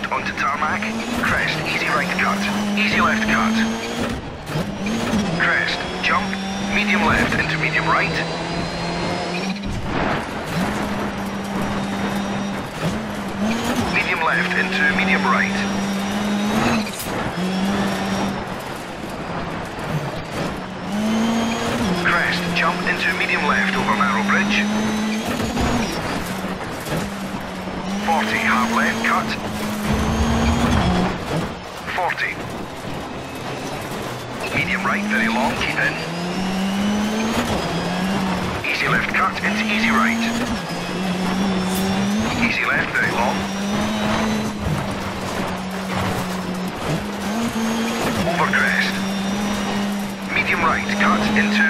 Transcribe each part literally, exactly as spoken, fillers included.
left onto tarmac. Crest, easy right cut. Easy left cut. Crest, jump. Medium left into medium right. Medium left into medium right. Crest, jump into medium left over narrow bridge. forty, hard left cut. forty. Medium right, very long, keep in. Easy left cut into easy right. Easy left, very long. Over crest. Medium right, cut into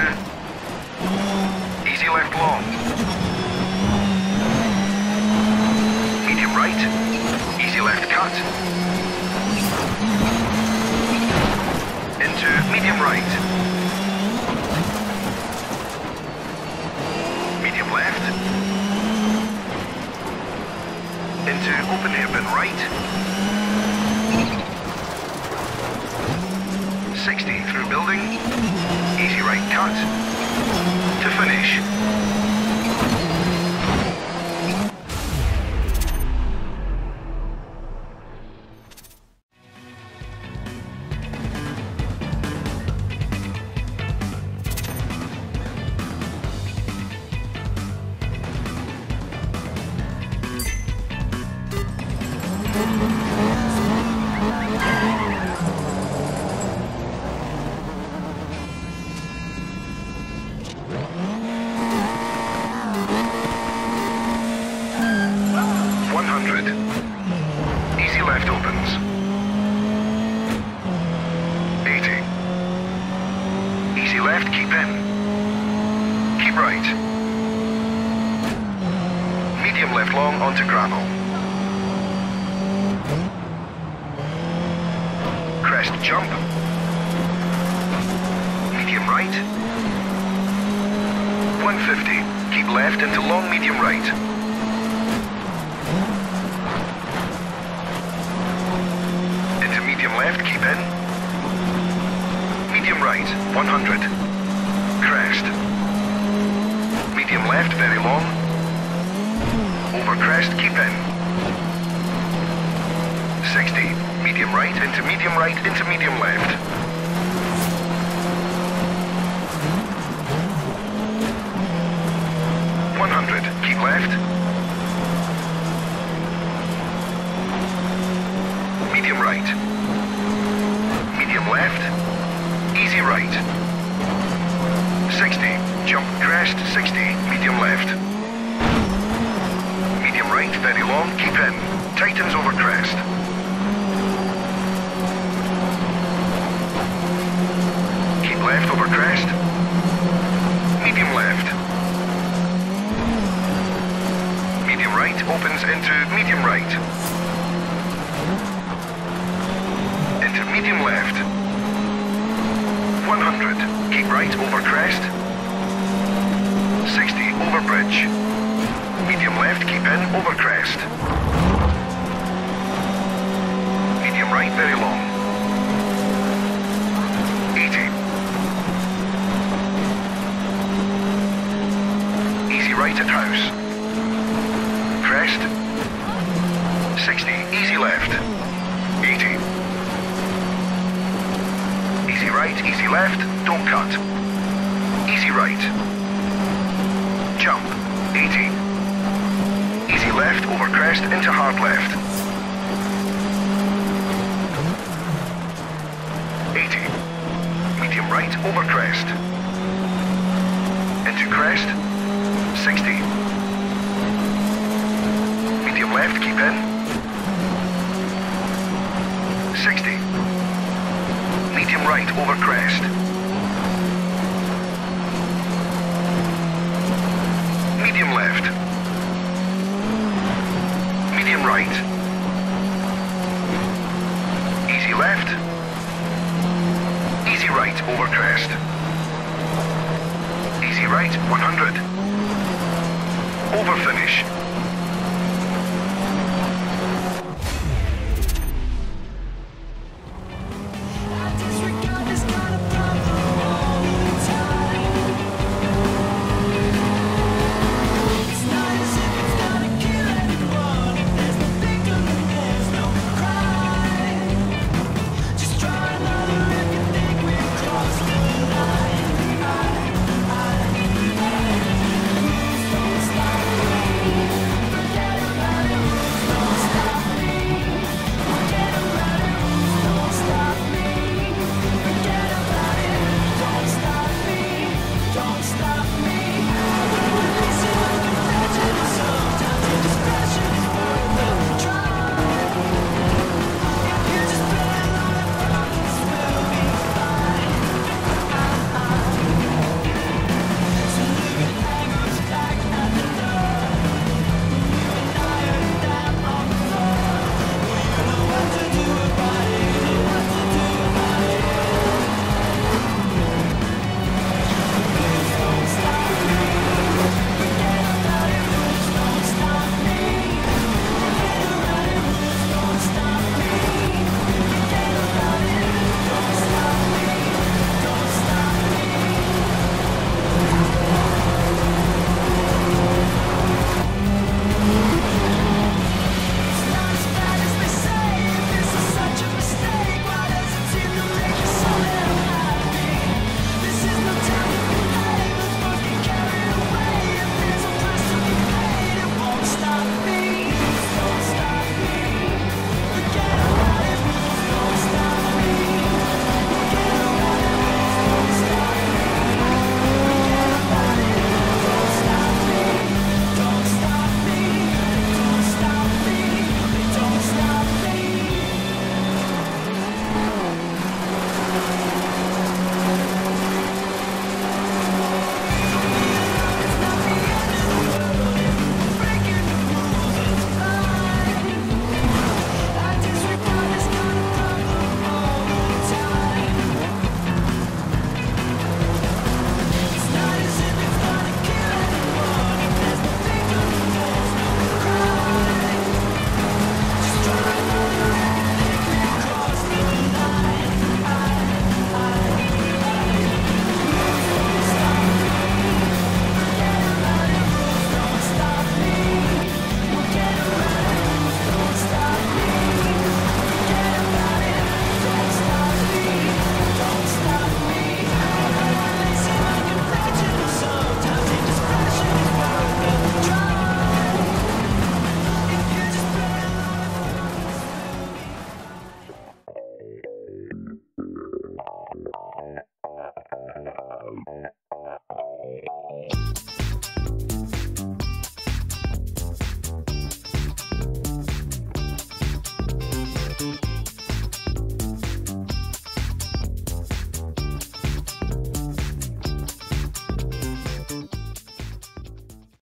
easy left long. Medium right, easy left cut. Into medium right. Medium left. Into open hairpin right. sixty through building. Easy right cut. To finish. Easy left opens. eighty. Easy left, keep in. Keep right. Medium left long onto gravel. Crest jump. Medium right. one fifty. Keep left into long medium right. Left, keep in. Medium right, one hundred. Crest. Medium left, very long. Over crest, keep in. sixty. Medium right, into medium right, into medium left. one hundred. Keep left. Medium right. Left, easy right. sixty, jump crest, sixty, medium left. Medium right, very long, keep in. Tightens over crest. Keep left over crest. Medium left. Medium right opens into medium right. Into medium left. one hundred. Keep right over crest. sixty over bridge. Medium left, keep in over crest. Medium right, very long. eighty. Easy right at house. Crest. sixty. Easy left. eighty. Easy right, easy left, don't cut. Easy right. Jump, eighty. Easy left over crest into hard left. eighty. Medium right over crest. Into crest, sixty. Medium left, keep in. sixty. Medium right over crest. Medium left. Medium right. Easy left. Easy right over crest. Easy right, one hundred. Over finish.